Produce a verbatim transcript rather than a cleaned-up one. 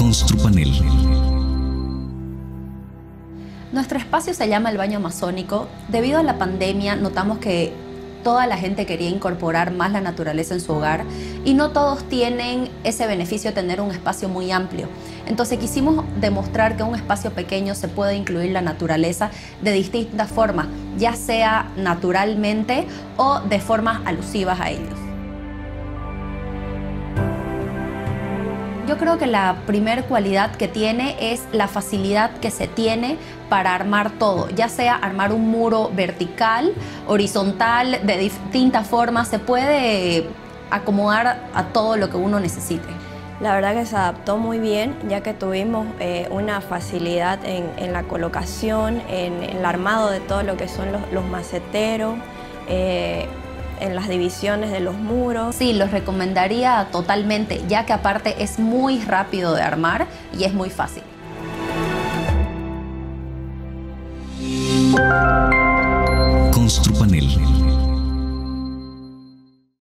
Construpanel. Nuestro espacio se llama el Baño Amazónico. Debido a la pandemia notamos que toda la gente quería incorporar más la naturaleza en su hogar y no todos tienen ese beneficio de tener un espacio muy amplio. Entonces quisimos demostrar que en un espacio pequeño se puede incluir la naturaleza de distintas formas, ya sea naturalmente o de formas alusivas a ellos. Yo creo que la primer cualidad que tiene es la facilidad que se tiene para armar todo, ya sea armar un muro vertical, horizontal, de distintas formas, se puede acomodar a todo lo que uno necesite. La verdad que se adaptó muy bien, ya que tuvimos eh, una facilidad en, en la colocación, en, en el armado de todo lo que son los, los maceteros, eh, en las divisiones de los muros. Sí, los recomendaría totalmente, ya que aparte es muy rápido de armar y es muy fácil. Construpanel.